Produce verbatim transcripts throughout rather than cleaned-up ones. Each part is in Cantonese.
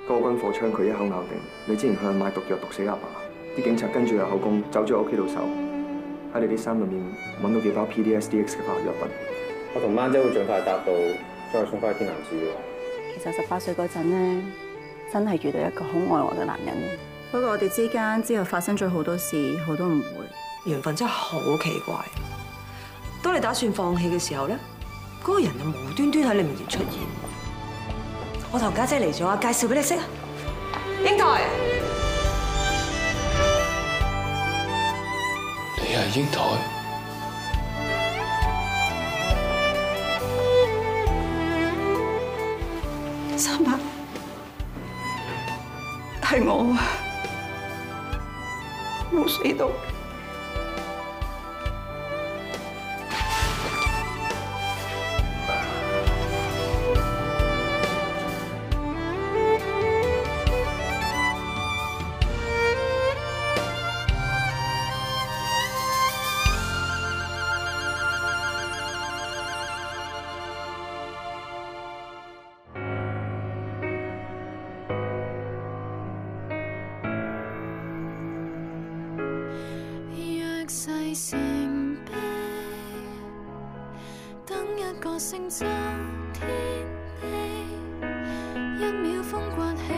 嗰個軍火槍佢一口咬定，你之前向人賣毒藥毒死阿爸，啲警察跟住有口供走咗屋企度搜，喺你啲衫入面揾到幾包 P D S D X 嘅化學藥品。 我同媽姐會盡快搭到，將佢送翻去天南市喎。 其實十八歲嗰陣咧，真係遇到一個好愛我嘅男人。不過我哋之間之後發生咗好多事，好多誤會。 緣分真係好奇怪。當你打算放棄嘅時候咧，嗰個人就無端端喺你面前出現。我同家姐嚟咗啊，介紹俾你識啊，英台。 你係英台？ 三伯，係我啊，冇死到。 聖杯，等一個星洲天地，一秒風刮起，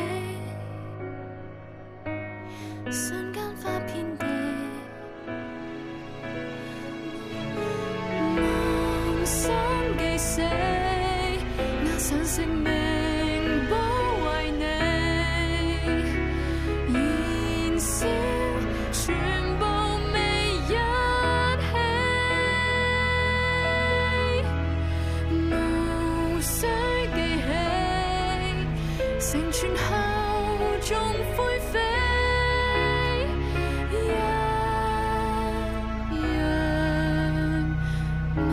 瞬間花遍地，夢想記死，押上性命保衛你，燃燒全部。成全後縱灰飛，一樣美。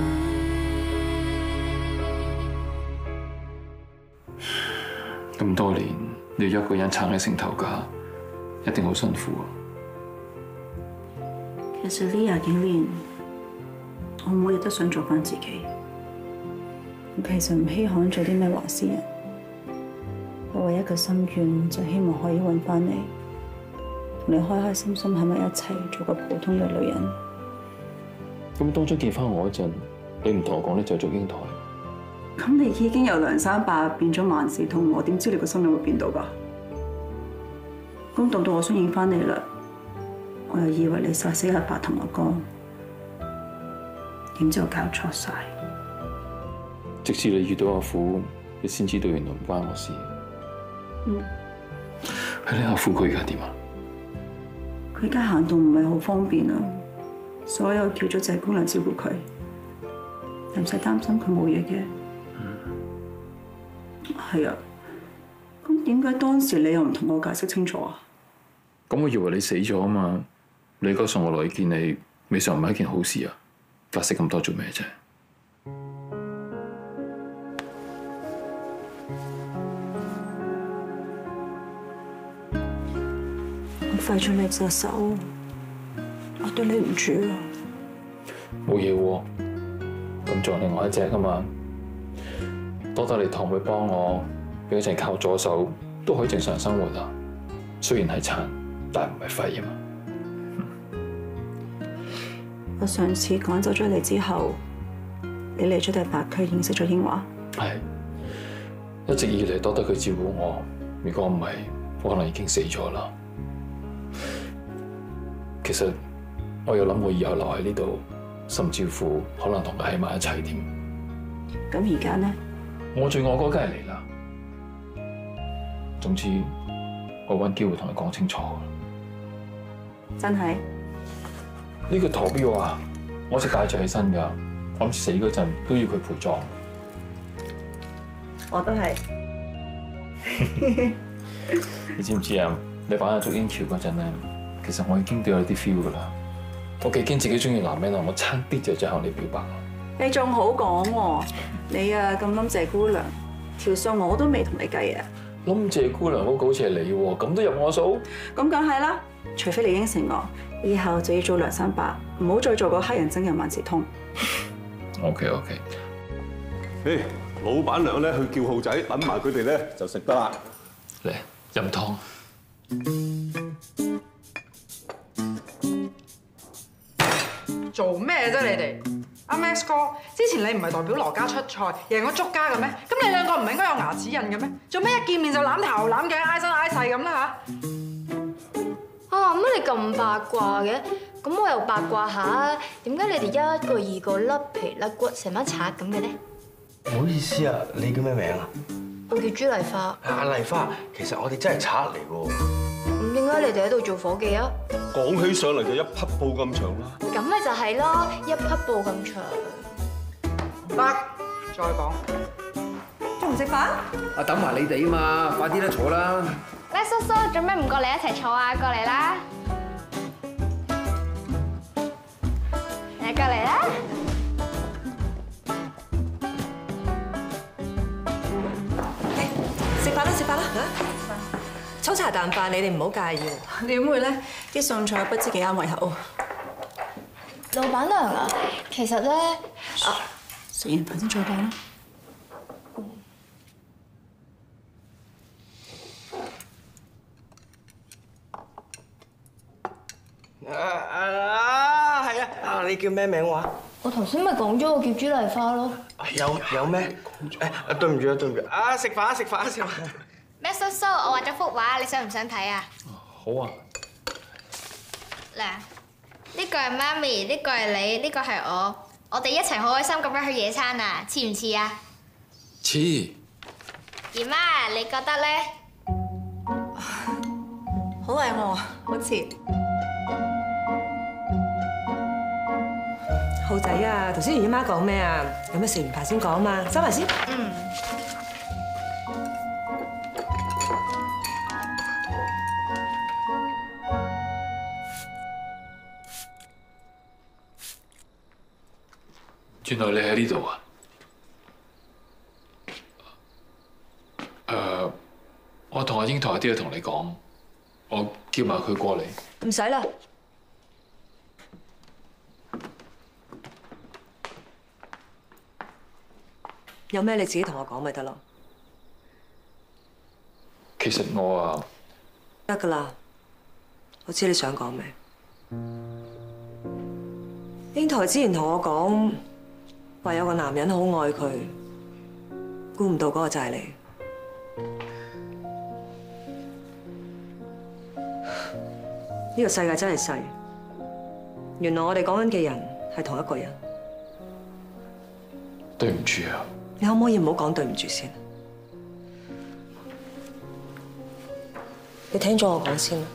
咁多年，你要一個人撐起成頭家，一定好辛苦啊！ 其實呢廿幾年，我每日都想做翻自己。其實唔稀罕做啲咩話事人。我唯一嘅心願就希望可以揾翻你，同你開開心心喺埋一齊，做個普通嘅女人。 咁當初見翻我嗰陣，你唔同我講咧就做英台。 咁你已經由梁山伯變咗萬事通，我點知你個心理會變到㗎？咁到到我相認翻你啦，我又以為你殺死阿爸同阿哥，點知我搞錯晒。 直至你遇到阿虎，你先知道原來唔關我事。 嗯， 係你阿虎佢而家點啊？ 佢而家行動唔係好方便啊，所以我叫咗謝姑娘照顧佢，你唔使擔心佢冇嘢嘅。係啊，咁點解當時你又唔同我解釋清楚啊？ 咁我以為你死咗啊嘛，你哥送我落去見你，未嘗唔係一件好事啊！解釋咁多做咩啫？ 廢咗你隻手，我對你唔住啊！ 冇嘢喎，咁仲有另外一隻噶嘛？多得你堂妹幫我，俾佢淨係靠左手都可以正常生活啊！雖然係殘，但係唔係廢啊嘛。 我上次趕走咗你之後，你嚟咗第八區認識咗英華。 係，一直以嚟多得佢照顧我，如果唔係，我可能已經死咗啦。其實我有諗過以後留喺呢度，甚至乎可能同佢喺埋一齊添。 咁而家呢？ 我最愛嗰梗係嚟啦。總之，我揾機會同佢講清楚。 真係？ 呢個陀錶啊，我識帶著起身㗎。我諗死嗰陣都要佢陪葬。 我都係。 你知唔知啊？你玩下捉英橋嗰陣咧？其實我已經都有啲 feel 噶啦，我幾驚自己中意男人啊！我差啲就再向你表白。 你仲好講喎，你啊咁冧謝姑娘，條數我都未同你計啊！ 冧謝姑娘嗰個好似係你喎，咁都入我數？咁梗係啦，除非你應承我，以後就要做梁山伯，唔好再做個黑人憎人萬事通。 OK OK。 誒，老闆娘咧去叫號仔，揾埋佢哋咧就食得啦。 嚟飲湯。 做咩啫你哋？阿 Max 哥，之前你唔係代表羅家出賽，贏咗足家嘅咩？咁你兩個唔係應該有牙齒印嘅咩？做咩一見面就攬頭攬頸挨身挨勢咁啦吓？ 啊，乜你咁八卦嘅？咁我又八卦下，點解你哋一個二個甩皮甩骨成班賊咁嘅咧？ 唔好意思啊，你叫咩名啊？ 我叫朱麗花。 阿麗花，其實我哋真係賊嚟喎。 咁點解你哋喺度做伙計啊？ 講起上嚟就一匹布咁長啦。 咁咪就係咯，一匹布咁長。 得，再講。 仲唔食飯？ 啊，等埋你哋啊嘛，快啲啦，坐啦。 叻叔叔，做咩唔過嚟一齊坐啊？過嚟啦！嚟過嚟啦！ 食飯啦，食飯啦嚇！抽茶啖飯，你哋唔好介意。 點會咧？啲餸菜不知幾啱胃口。 老闆娘啊，其實咧， 食完飯先再講啦。 啊啊係啊！啊你叫咩名話？ 我頭先咪講咗我叫朱麗花咯。 有有咩？誒對唔住啊對唔住啊！食飯啊食飯啊食飯！ 咩叔叔，我畫咗幅畫，你想唔想睇啊？ 好啊。 嗱，呢個係媽咪，呢個係你，呢個係我，我哋一齊好開心咁樣去野餐啊！似唔似啊？ 似。 姨媽，你覺得咧？ 好靚喎，好似。 浩仔啊，頭先姨媽講咩啊？有咩食完飯先講嘛，收埋先。 嗯。 原來你喺呢度啊？誒，我同阿英台有啲嘢同你講，我叫埋佢過嚟。 唔使啦。有咩你自己同我講咪得咯。 其實我啊， 得㗎啦，我知你想講咩。英台之前同我講話有個男人好愛佢，估唔到嗰個就係你。呢個世界真係細，原來我哋講緊嘅人係同一個人。 對唔住啊！ 你可唔可以唔好講對唔住先？你聽咗我講先啦。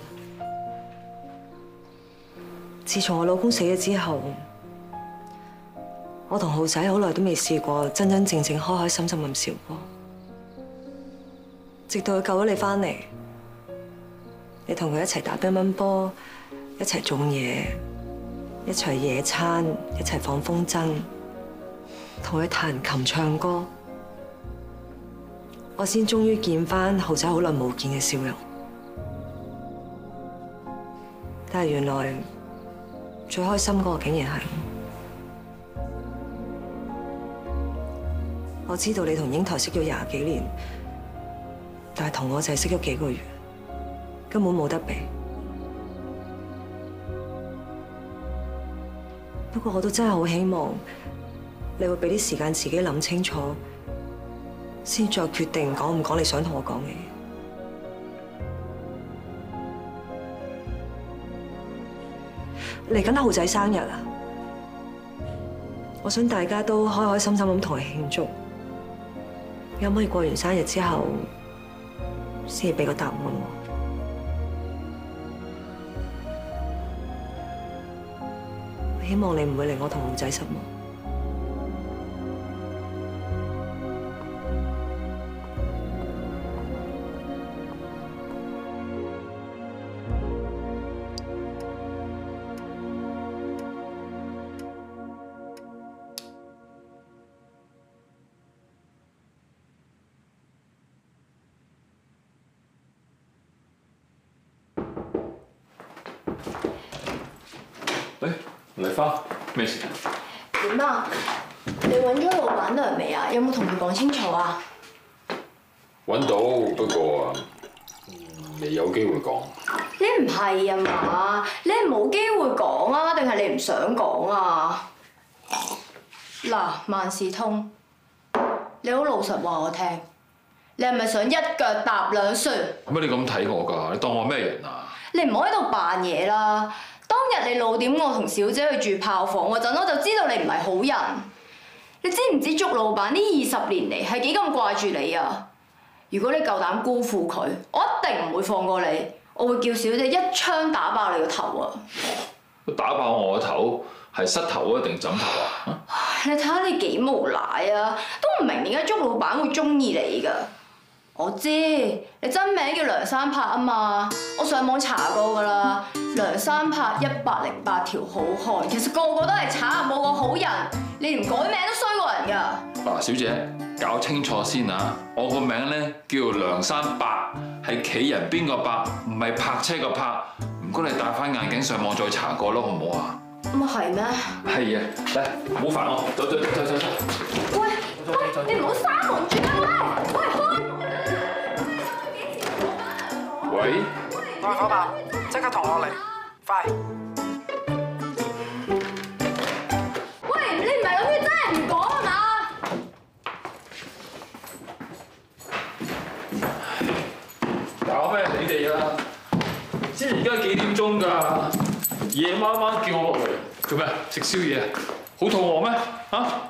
自從我老公死咗之後，我同浩仔好耐都未試過真真正正開開心心咁笑過。直到佢救咗你翻嚟，你同佢一齊打乒乓波，一齊種嘢，一齊野餐，一齊放風箏。同佢彈琴唱歌，我先終於見翻浩仔好耐冇見嘅笑容。但係原來最開心嗰個竟然係我。我知道你同英台識咗廿幾年，但係同我就係識咗幾個月，根本冇得比。不過我都真係好希望你會俾啲時間自己諗清楚，先再決定講唔講你想同我講嘅嘢。嚟緊浩仔生日啊！我想大家都開開心心咁同佢慶祝，可唔可以過完生日之後先俾個答案我？我希望你唔會令我同浩仔失望。 誒，麗花，咩事啊？ 點啊？你揾咗老闆娘未啊？有冇同佢講清楚啊？ 揾到，不過啊， 你有機會講。 你唔係啊嘛？你係冇機會講啊，定係你唔想講啊？嗱，萬事通，你好老實話我聽，你係咪想一腳踏兩船？ 乜你咁睇我㗎？你當我咩人啊？ 你唔好喺度扮嘢啦！當日你老點我同小姐去住炮房嗰陣，我就知道你唔係好人。你知唔知祝老闆呢二十年嚟係幾咁掛住你啊？如果你夠膽辜負佢，我一定唔會放過你，我會叫小姐一槍打爆你個頭啊！ 打爆我個頭係膝頭啊定枕頭啊？ 你睇下你幾無賴啊！都唔明點解祝老闆會中意你㗎？我知你真名叫梁山泊啊嘛，我上網查過㗎啦。梁山泊一百零八條好漢，其實個個都係賊，冇個好人。你連改名都衰過人㗎。 嗱，小姐搞清楚先啊！我個名咧叫梁山伯，係企人邊個伯，唔係泊車個泊。唔該，你戴翻眼鏡上網再查過咯，好唔好啊？ 咁啊係咩？係啊，嚟，唔好煩我，走走走走走。 喂喂，你唔好閂門住啊！喂喂，開門啊！ 喂， 我係火爆，即刻同我嚟，快！ 喂，你唔係諗住真係唔講係嘛？ 搞咩你哋啊？知而家幾點鐘㗎？夜媽媽叫我落嚟做咩？食宵夜啊？好肚餓咩？嚇？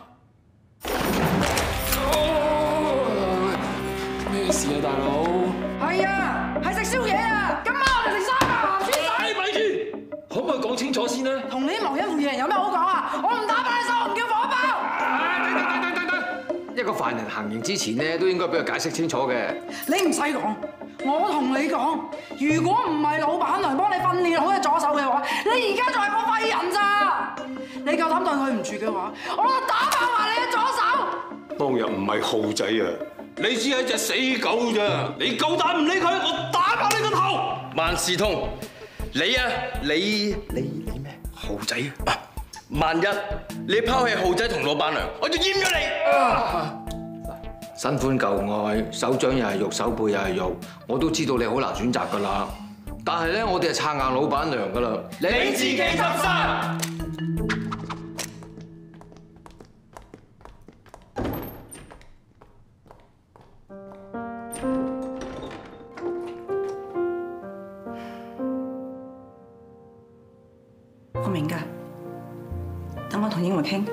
咩事啊，大佬？ 係啊，係食宵夜啊！今晚我哋食三百豬仔。 咪住，可唔可以講清楚先咧？ 同你啲忘恩負義人有咩好講啊？我唔打敗你手，我唔叫火爆。 等等等等等，一個犯人行刑之前咧，都應該俾佢解釋清楚嘅。 你唔使講，我同你講，如果唔係老闆娘幫你訓練好隻左手嘅話，你而家仲係個廢人咋？你夠膽對佢唔住嘅話，我就打爆埋你嘅左手。 當日唔係浩仔啊，你只係隻死狗咋？你夠膽唔理佢，我打爆你個頭！ 萬事通，你啊，你你你咩？浩仔啊！萬一你拋棄浩仔同老闆娘，我就閹咗你！啊新歡舊愛，手掌又係肉，手背又係肉，我都知道你好難選擇噶啦。但係咧，我哋係撐硬老闆娘噶啦， 你自己執生。 我明㗎，等我同英華傾。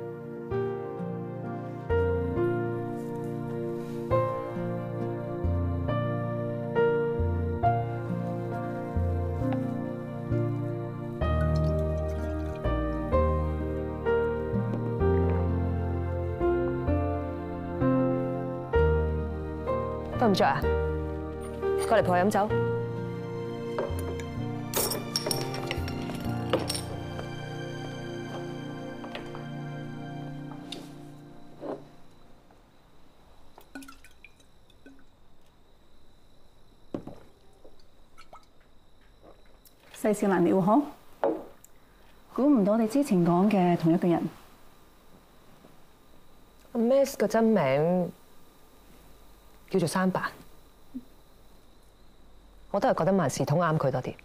瞓唔着啊？過嚟陪我飲酒。 世事難料嗬，估唔到你之前講嘅同一個人。 阿 Max 嘅真名叫做山伯，我都係覺得萬事通啱佢多啲。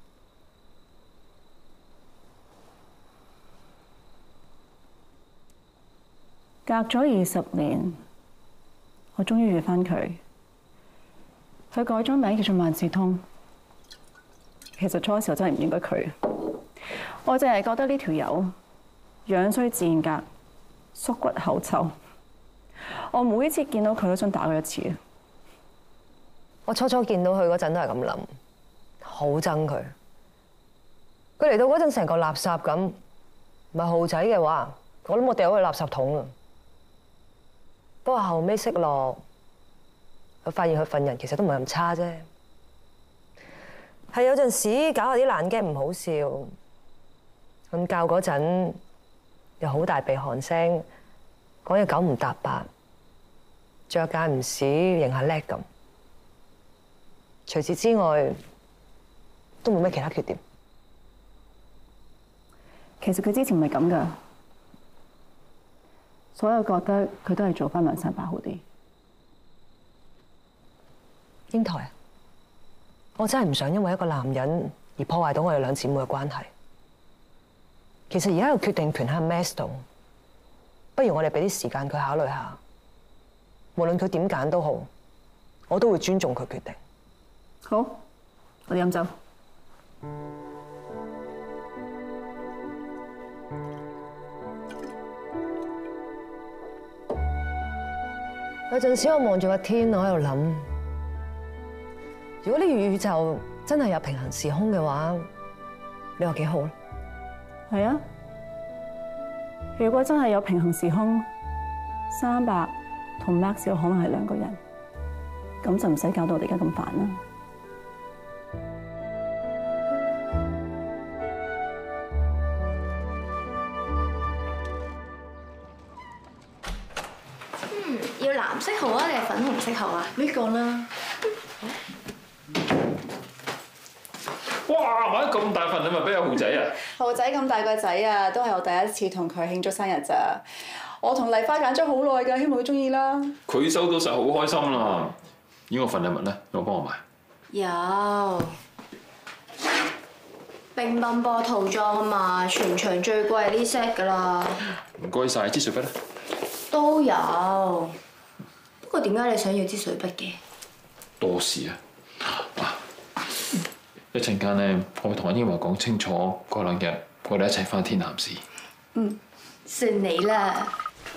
隔咗二十年，我終於遇翻佢。佢改咗名叫做萬事通。其實初時候真係唔應該佢，我淨係覺得呢條友樣衰賤格、縮骨口臭。我每次見到佢都想打佢一次。 我初初見到佢嗰陣都係咁諗，好憎佢。佢嚟到嗰陣成個垃圾咁，唔係豪仔嘅話，我諗我掉咗去垃圾桶啊。不過後尾識落，佢發現佢份人其實都唔係咁差啫。係有陣時搞下啲爛 game 唔好笑，瞓覺嗰陣又好大鼻鼾聲，講嘢九唔搭八，着間唔屎，認下叻咁。除此之外，都冇咩其他缺點。 其實佢之前唔係咁噶，所以我覺得佢都係做翻梁山伯好啲。 英台啊！ 我真係唔想因為一個男人而破壞到我哋兩姊妹嘅關係。其實而家個決定權喺 Max 度，不如我哋俾啲時間佢考慮下。無論佢點揀都好，我都會尊重佢決定。 好，我哋飲酒。 有陣時我望住個天，我喺度諗，如果呢個宇宙真係有平行時空嘅話，你話幾好咧？ 係啊，如果真係有平行時空，三伯同 Max 有可能係兩個人，咁就唔使搞到我哋而家咁煩啦。 嗯，要藍色號啊，定係粉紅色號啊？呢個啦。 哇！買咁大份禮物俾阿豪仔啊！ 豪仔咁大個仔啊，都係我第一次同佢慶祝生日咋。我同麗花揀咗好耐㗎，希望佢中意啦。 佢收到實好開心啦。呢個份禮物咧，有冇幫我買？ 有乒乓波套裝啊嘛，全場最貴呢 set 㗎啦。 唔該晒，支水筆咧？ 都有，不過點解你想要支水筆嘅？ 多事啊！一陣間咧，我會同阿英華講清楚，嗰兩日我哋一齊翻天南市。 嗯，算你啦。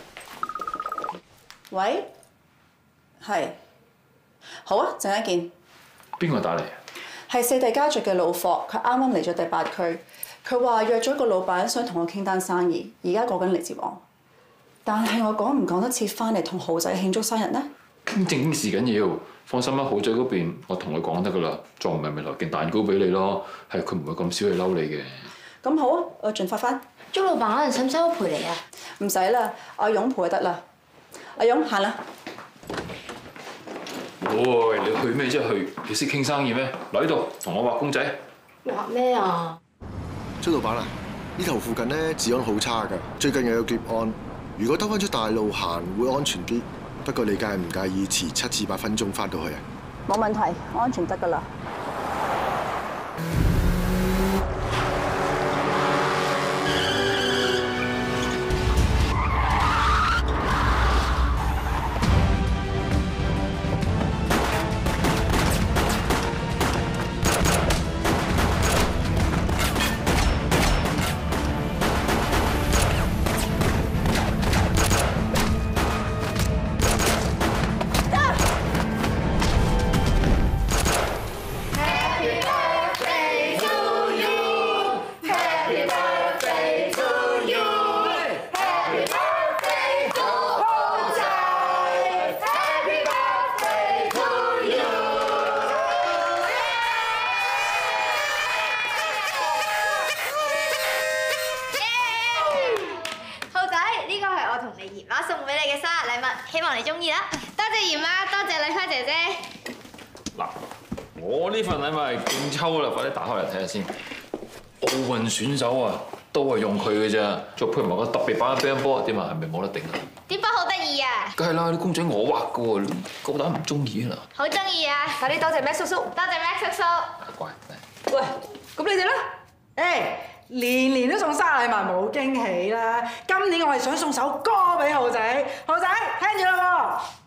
喂，係，好啊，陣間見。 邊個打嚟啊？ 係四弟家族嘅老霍，佢啱啱嚟咗第八區，佢話約咗個老闆想同我傾單生意，而家過緊嚟接我。但係我趕唔趕得切翻嚟同豪仔慶祝生日呢？ 正經事緊要，放心啦，豪仔嗰邊我同佢講得噶啦，再唔係咪留件蛋糕俾你咯，係佢唔會咁少去嬲你嘅。 咁好啊，我盡快翻。 鍾老闆，使唔使我陪你啊？ 唔使啦，阿勇陪就得啦。阿勇行啦。 喂，你去咩啫去？你識傾生意咩？嚟呢度同我畫公仔。 畫咩啊？ 張老闆啊，呢頭附近咧治安好差㗎，最近又有劫案，如果兜翻出大路行會安全啲。不過你介唔介意遲七至八分鐘翻到去啊？ 冇問題，安全得㗎啦。 希望你中意啦！多謝姨媽，多謝麗花姐姐。 嗱，我呢份禮物係勁抽啦，快啲打開嚟睇下先。奧運選手啊，都係用佢嘅咋，再配埋個特別版嘅乒乓波，點啊？係咪冇得頂啊？ 啲波好得意啊！ 梗係啦，啲公仔我畫嘅喎，夠膽唔中意啊？ 好中意啊！ 快啲多謝 Max 叔叔， 多謝 Max 叔叔。 乖。 喂，咁你哋咧？誒，年年都送生日禮物冇驚喜啦！今年我係想送首歌俾豪仔，豪仔聽住啦喎！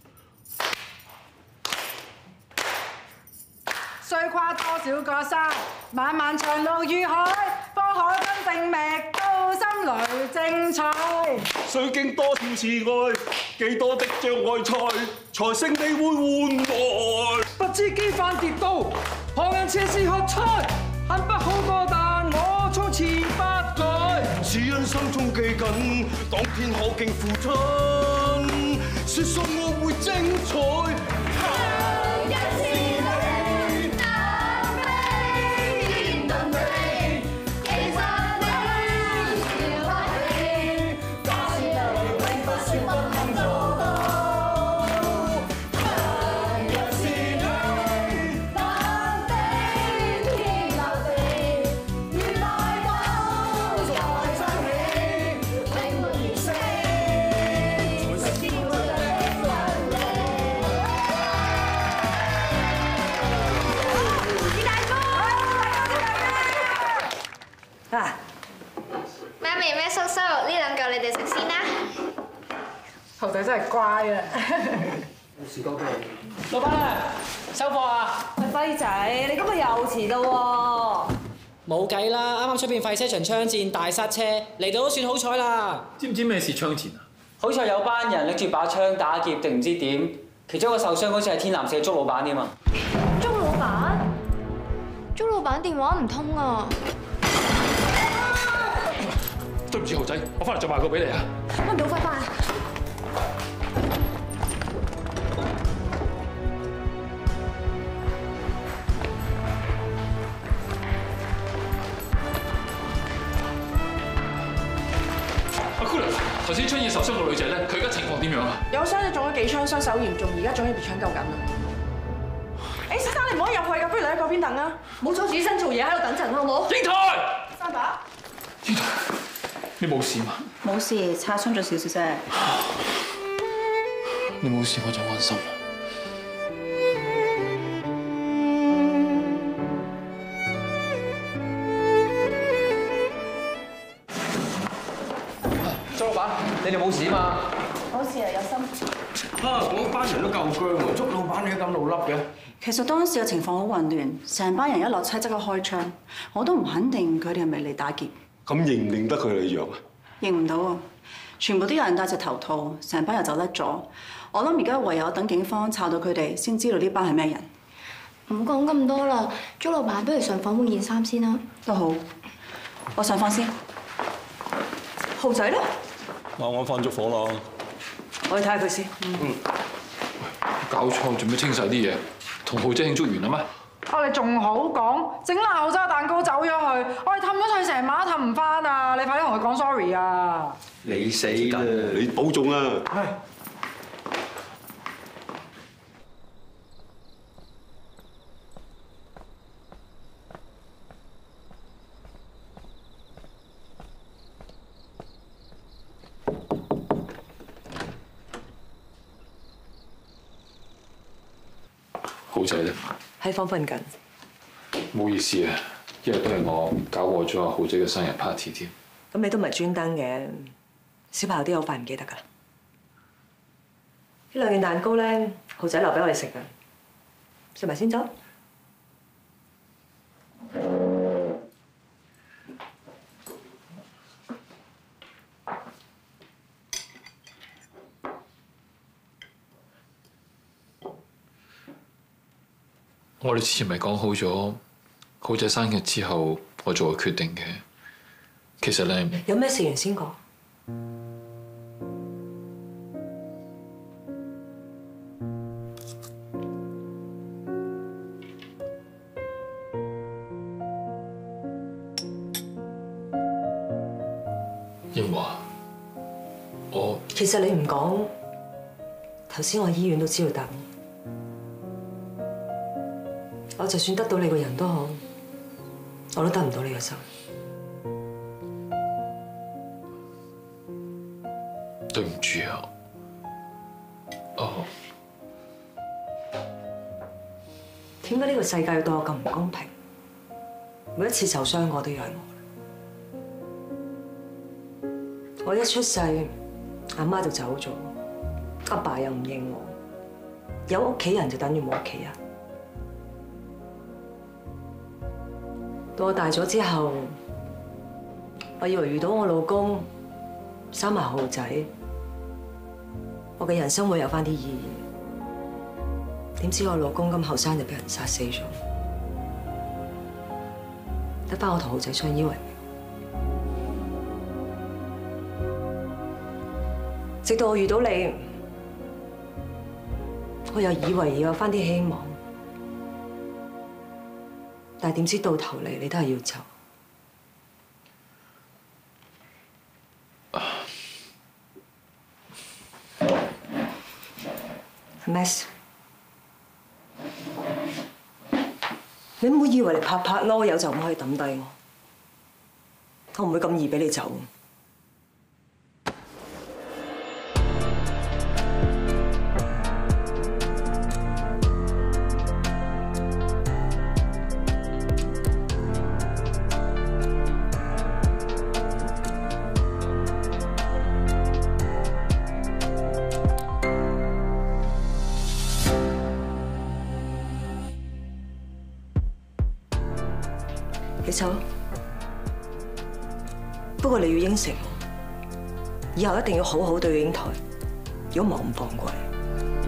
雖跨多少個山，漫漫長路遇海，方可真正覓到心裏精彩。 須經多少次愛，幾多的障礙賽，才勝利會換來。 不知機翻跌倒，旁人似是喝彩，很不好過，但我從前不改。 只因心中記緊，當天可敬付出，說信我會精彩。 啊！媽咪咩叔叔，呢兩嚿你哋食先啦。 豪仔真係乖啊！ 士多啤梨。老闆娘，收貨啊！ 喂，輝仔，你今日又遲到喎。 冇計啦，啱啱出邊廢車場槍戰大剎車，嚟到都算好彩啦。 知唔知咩事槍戰啊？ 好彩有班人拎住把槍打劫定唔知點，其中一個受傷好似係天藍社鐘老闆添啊！ 鐘老闆，鐘老闆電話唔通啊！ 對唔住豪仔，我翻嚟再賣個俾你啊！ 溫唔到快快！ 阿姑娘，頭先槍戰受傷個女仔咧，佢而家情況點樣啊？ 有傷就中咗幾槍，傷手嚴重，而家仲要被搶救緊啊！誒，先生你唔可以入去㗎，不如你喺嗰邊等啊！ 冇阻住醫生做嘢，喺度等陣好冇？ 英台， 三把。 英台，你冇事嘛？ 冇事，擦傷咗少少啫。 你冇事我就安心。 周老闆，你哋冇事嘛？ 冇事啊，有心。 啊！嗰班人都夠僵喎，捉老闆你都咁老笠嘅。 其實當時嘅情況好混亂，成班人一落車即刻開槍，我都唔肯定佢哋係咪嚟打劫。 咁認唔認得佢李陽啊？ 認唔到啊！全部都有人戴隻頭套，成班人就甩咗。我諗而家唯有等警方查到佢哋，先知道呢班係咩人。 唔講咁多啦，鐘老闆不如上房換件衫先啦。 都好，我上房先。豪仔咧？ 啱啱翻足火啦。 我去睇下佢先。 嗯。搞錯，做咩清晒啲嘢？同豪仔慶祝完啦咩？ 我哋仲好講，整爛豪仔蛋糕走咗去，我哋氹咗佢成晚氹唔翻啊！你快啲同佢講 sorry 啊！ 你死啦！你保重啊！係。 豪仔咧？ 喺房瞓緊。 唔好意思啊，因為都係我搞禍咗阿豪仔嘅生日 party 添。 咁你都唔係專登嘅，小朋友啲好快唔記得㗎啦。呢兩件蛋糕咧，豪仔留俾我哋食㗎，食埋先走。 我哋之前咪講好咗，豪仔生日之後我做個決定嘅。其實咧， 有咩事完先講。 英華，我其實你唔講，頭先我醫院都知道答案。我就算得到你個人都好，我都得唔到你個心。 對唔住啊！哦， 點解呢個世界要對我咁唔公平？每一次受傷我都有人我。我一出世，阿媽就走咗，阿爸又唔認我，有屋企人就等於冇屋企人。到我大咗之後，我以為遇到我老公，生埋豪仔，我嘅人生會有返啲意義。點知我老公咁後生就俾人殺死咗，得返我同豪仔相依為命。直到我遇到你，我又以為要有返啲希望。但係點知到頭嚟，你都係要走。Miss， 你唔好以為你拍拍籮柚就唔可以抌低我，我唔會咁易俾你走。 你走。不過你要應承我，以後一定要好好對英台，如果唔係我唔放過你。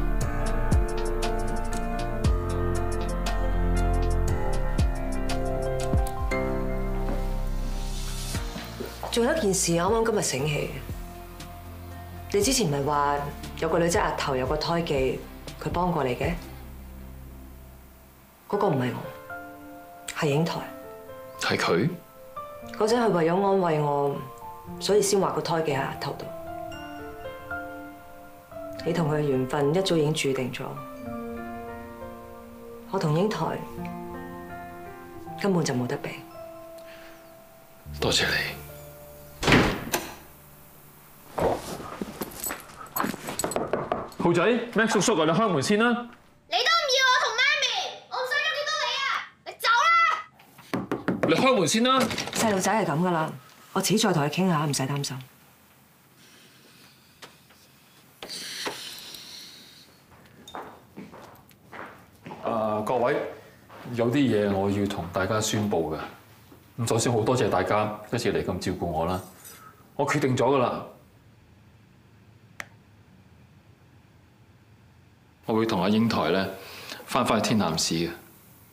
仲有一件事，啱啱今日醒起，你之前唔係話有個女仔額頭有個胎記，佢幫過你嘅？嗰個唔係我，係英台。 係佢？ 嗰陣係為咗安慰我，所以先畫個胎記喺額頭度。你同佢嘅緣分一早已經注定咗，我同英台根本就冇得比。 多謝你。浩仔 ，Max 叔叔啊，你開門先啦！ 你都唔要我同媽咪，我唔想再見到你啊！你走啦！ 你開門先啦！ 細路仔係咁噶啦，我遲啲再同佢傾下，唔使擔心。 啊，各位，有啲嘢我要同大家宣佈嘅。咁首先好多謝大家一直嚟咁照顧我啦，我決定咗噶啦。我會同阿英台咧翻返去天南市嘅。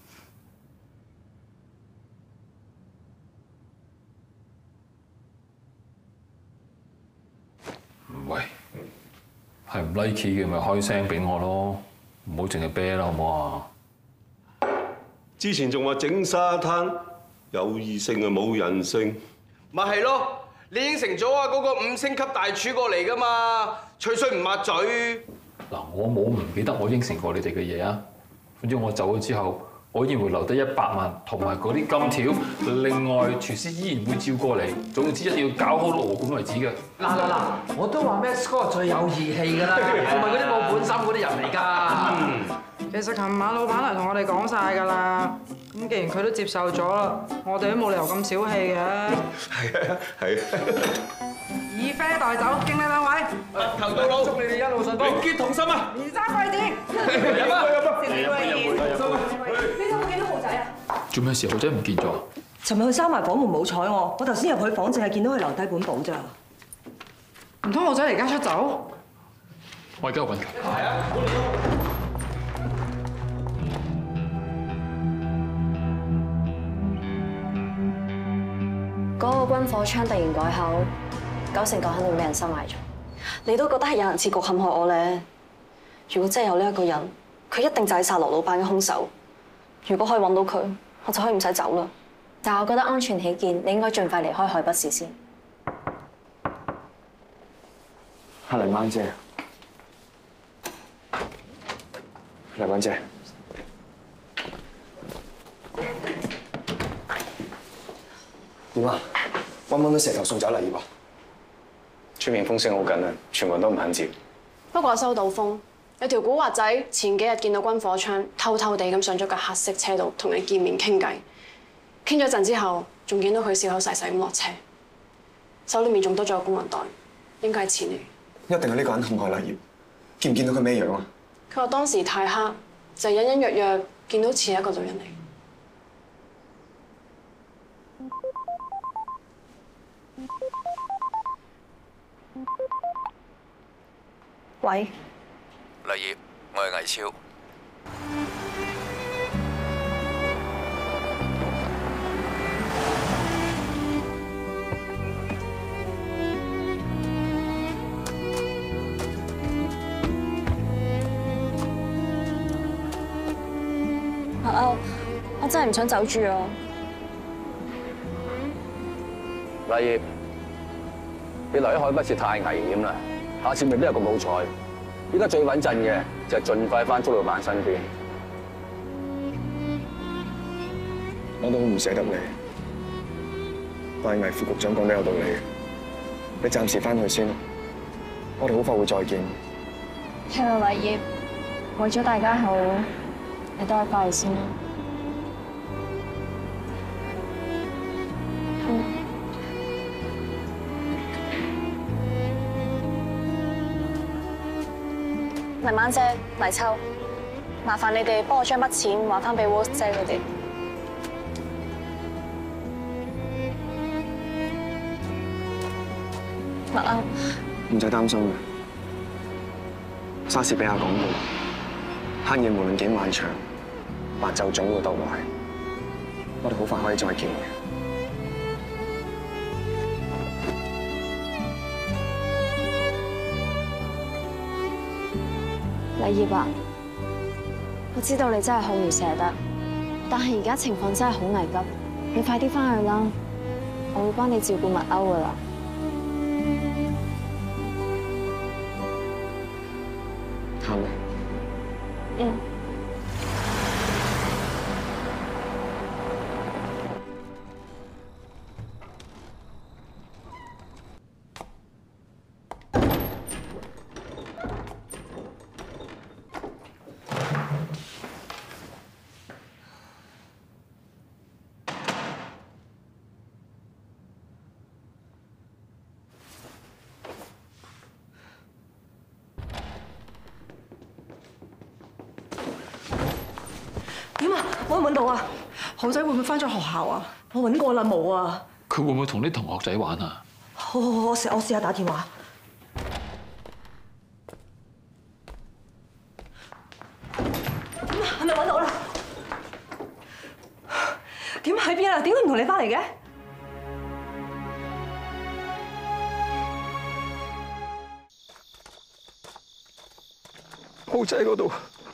喂，係唔 like 嘅咪開聲俾我咯，唔好淨係啤啦，好唔好啊？ 之前仲話整沙灘有異性啊冇人性， 咪係咯，你應承咗啊嗰個五星級大廚過嚟噶嘛，吹水唔抹嘴。 嗱，我冇唔記得我應承過你哋嘅嘢啊！總之我走咗之後，我依然會留低一百萬同埋嗰啲金條。另外，廚師依然會照過嚟。總之一定要搞好羅管為止嘅。 嗱嗱嗱，我都話 Max 哥最有義氣㗎啦，同埋嗰啲冇本心嗰啲人嚟㗎。 其實琴晚老闆娘同我哋講晒㗎啦，咁既然佢都接受咗啦，我哋都冇理由咁小氣嘅。 係啊，係啊。 以啡代酒，敬你兩位。 頭到老， 祝你哋一路順風， 永結同心啊！ 連生貴子。 飲啊飲啊！ 你有冇見到浩仔啊？ 做咩事？浩仔唔見咗？ 尋日佢閂埋房門冇睬我，我頭先入去房淨係見到佢留低本簿咋。 唔通浩仔離家出走？ 我而家揾佢。 係啊。 嗰個軍火槍突然改口，九成九肯定俾人收埋咗。你都覺得係有人設局陷害我咧？如果真係有呢一個人，佢一定就係殺羅老闆嘅兇手。如果可以揾到佢，我就可以唔使走啦。但係我覺得安全起見，你應該盡快離開海北市先。 係黎灣姐，黎灣姐。點啊？揾唔揾到蛇頭送走黎葉啊？ 出面風聲好緊啊，全部人都唔肯接。 不過我收到風，有條古惑仔前幾日見到軍火槍，偷偷地咁上咗架黑色車度同你見面傾偈。傾咗陣之後，仲見到佢笑口噬噬咁落車，手裏面仲多咗個公文袋，應該係錢嚟。 一定係呢個人陷害黎葉。見唔見到佢咩樣啊？ 佢話當時太黑，就隱隱約約見到似係一個女人嚟。喂， 黎葉，我係魏超。 我我真係唔想走住啊！ 黎葉，你留喺海北市太危險啦，下次未必有咁好彩。依家最穩陣嘅就係盡快翻祝老闆身邊。 我都好唔捨得你，但係魏副局長講得有道理，你暫時翻去先，我哋好快會再見。 係啊，黎葉，為咗大家好，你都係翻去先啦。黎晚姐、黎秋，麻煩你哋幫我將筆錢還翻俾 Rose 姐佢哋。 麥歐， 唔使擔心嘅。莎士比亞講過，黑夜無論幾漫長，白晝總會到來。我哋好快可以再見嘅。 禮業啊，我知道你真係好唔捨得，但係而家情況真係好危急，你快啲翻去啦，我會幫你照顧麥歐噶啦。 好。 嗯。 點啊？揾唔揾到啊？ 豪仔會唔會翻咗學校啊？ 我揾過啦，冇啊。 佢會唔會同啲同學仔玩啊？ 好好好，我試我試下打電話。點啊？係咪揾到啦？點喺邊啊？點解唔同你翻嚟嘅？ 豪仔嗰度。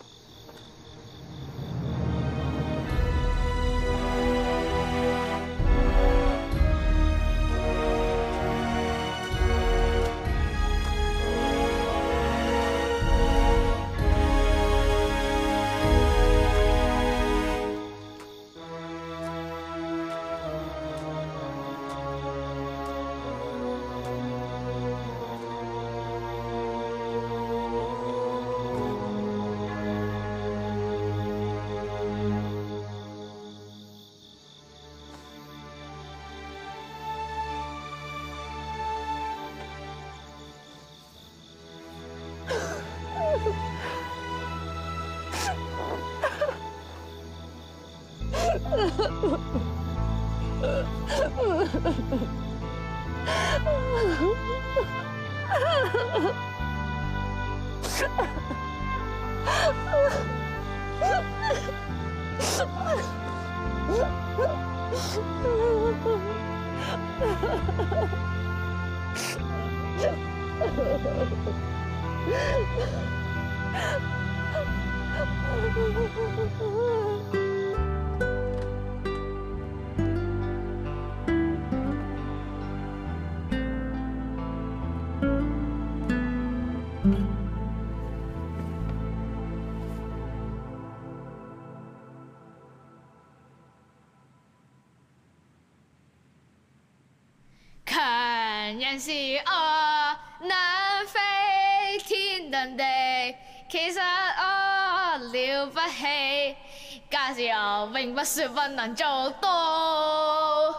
強人是我，能飛天遁地，其實我了不起，假使我並不説不能做到。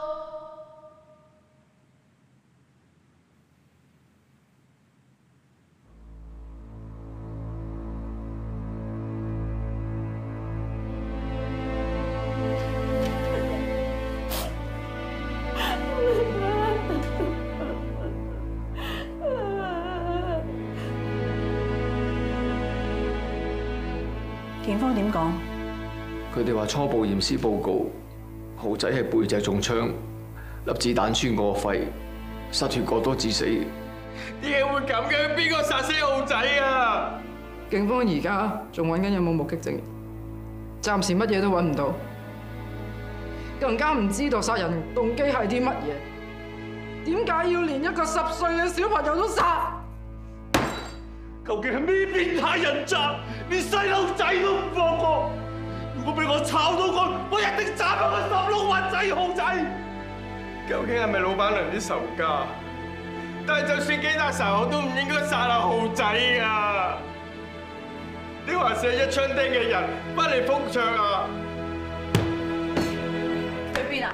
警方點講？ 佢哋話初步驗屍報告，豪仔係背脊中槍，粒子彈穿過肺，失血過多致死。 點解會咁嘅？邊個殺死豪仔啊？ 警方而家仲揾緊有冇目擊證，暫時乜嘢都揾唔到，更加唔知道殺人動機係啲乜嘢。點解要連一個十歲嘅小朋友都殺？ 究竟係咩變態人渣？連細路仔都唔放過！如果俾我炒到佢，我一定斬咗個十六運仔豪仔！究竟係咪老闆娘啲仇家？但係就算幾大仇，我都唔應該殺阿豪仔啊！呢個還是一槍釘嘅人，不離封槍啊！ 去邊啊？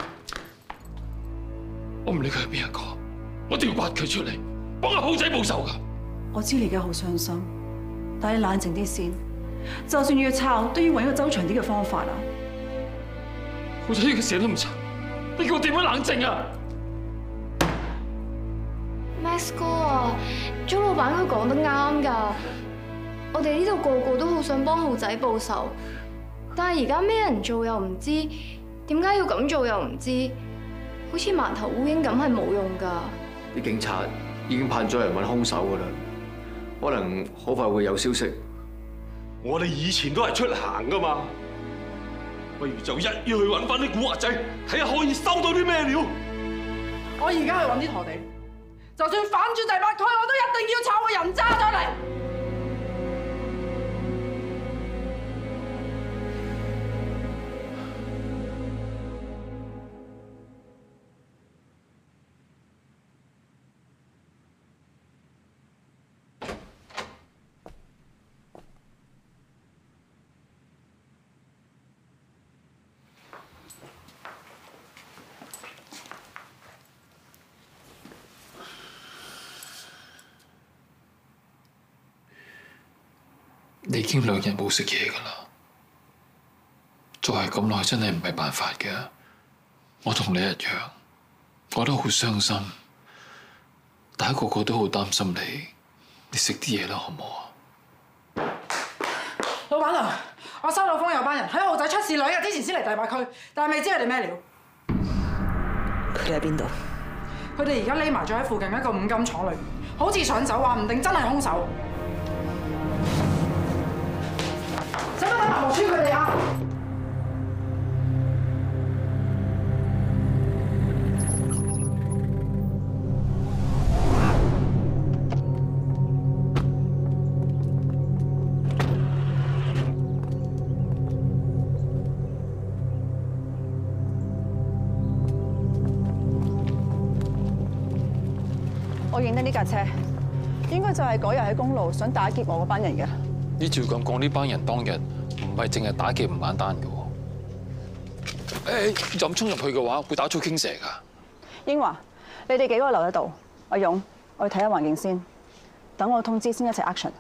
我唔理佢係邊一個，我都要挖佢出嚟，幫阿豪仔報仇㗎！ 我知你而家好傷心，但係你冷靜啲先。就算要抄，都要揾一個周詳啲嘅方法啦。 豪仔呢個死得咁慘，你叫我點樣冷靜啊？ 咩 Max 哥啊，鐘老闆佢講得啱㗎。我哋呢度個個都好想幫浩仔報仇，但係而家咩人做又唔知，點解要咁做又唔知，好似盲頭烏蠅咁係冇用㗎。 啲警察已經派咗人揾兇手㗎啦，可能好快會有消息。 我哋以前都係出行㗎嘛，不如就一於去揾翻啲古惑仔，睇下可以收到啲咩料。 我而家去揾啲陀地，就算反轉第八區，我都一定要炒個人渣出嚟。 你已經兩日冇食嘢㗎啦，再係咁耐真係唔係辦法嘅。我同你一樣，我都好傷心，大家個個都好擔心你。你食啲嘢啦，好唔好啊？ 老闆娘，我收到風有班人喺浩仔出事兩日之前先嚟第八區，但係未知佢哋咩料。 佢哋喺邊度？ 佢哋而家匿埋咗喺附近一個五金廠裏面，好似上手，話唔定真係兇手。使唔使打麻木村佢哋啊？ 我認得呢架車，應該就係嗰日喺公路想打劫我嗰班人嘅。 依照咁講，呢班人當日唔係淨係打劫唔簡單嘅喎。誒，就咁衝入去嘅話，會打草驚蛇㗎。 英華，你哋幾個留喺度，阿勇，我去睇下環境先，等我通知先一齊 action。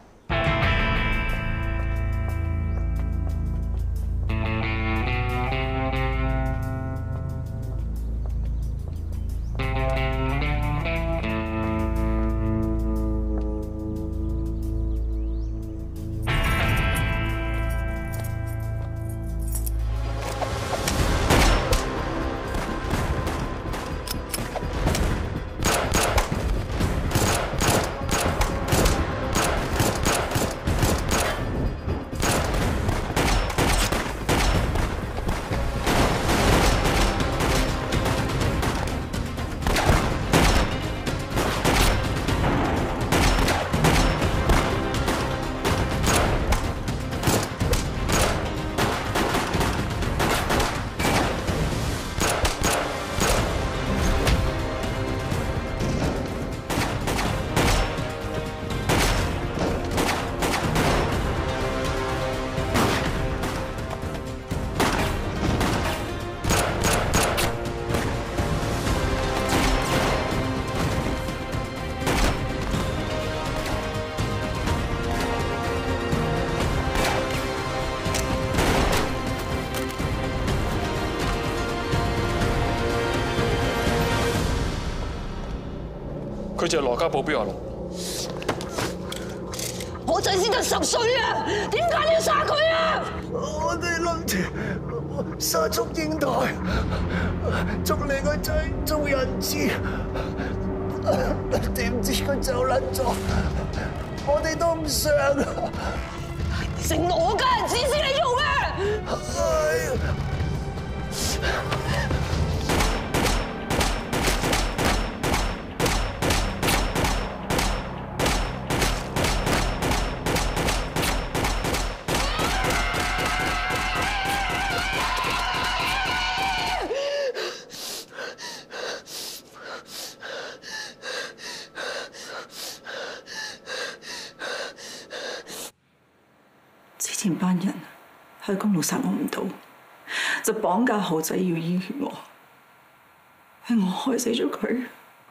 佢就係羅家保鏢阿龍。 我仔先得十歲啊，點解你要殺佢啊？ 我哋諗住殺足英台，捉你個仔做人質，點知佢走甩咗，我哋都唔想啊！ 成我家人指使你做咩？ 之前班人喺公路殺我唔到，就綁架浩仔要醫血我，係我害死咗佢。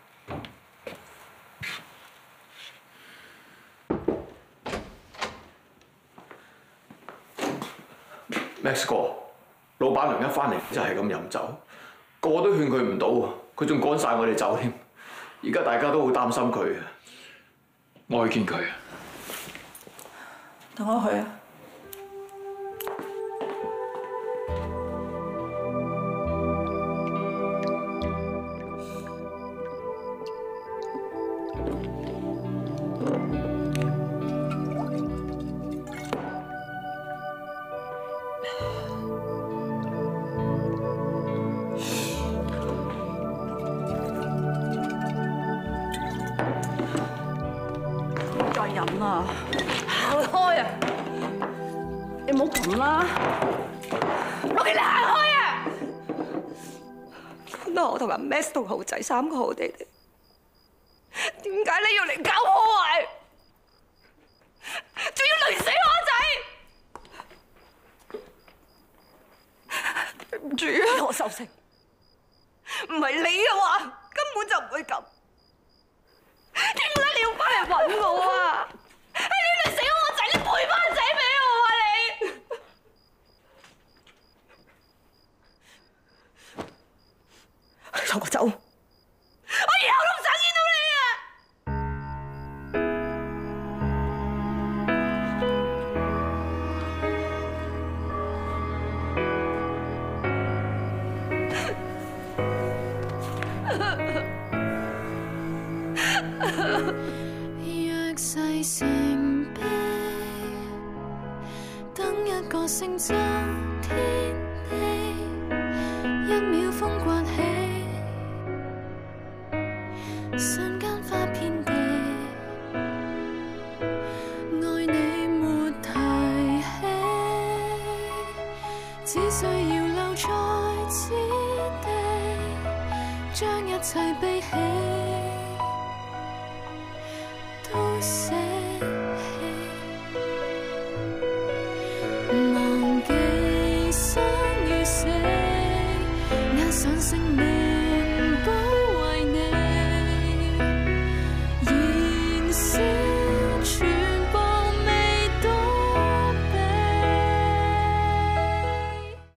Max 哥，老闆娘一翻嚟就係咁飲酒，個個都勸佢唔到，佢仲趕晒我哋走添。 而家大家都好擔心佢啊！ 我去見佢。 等我去啊！飲啊！行開啊！你唔好咁啦， 六傑，你行開啊！本來我同阿 Max 同豪仔三個好地地，點解你要嚟搞破壞？仲要累死我仔！對唔住啊，我收聲。唔係你嘅話，根本就唔會咁。點解你要翻嚟揾我啊？係你累死我仔，你賠翻仔俾我啊你！讓我走，我以後都唔想見到你啊！ 若世成悲，等一個星洲天地，一秒風刮起，瞬間花遍地，愛你沒提起，只需要留在此地，將一切悲喜都寫。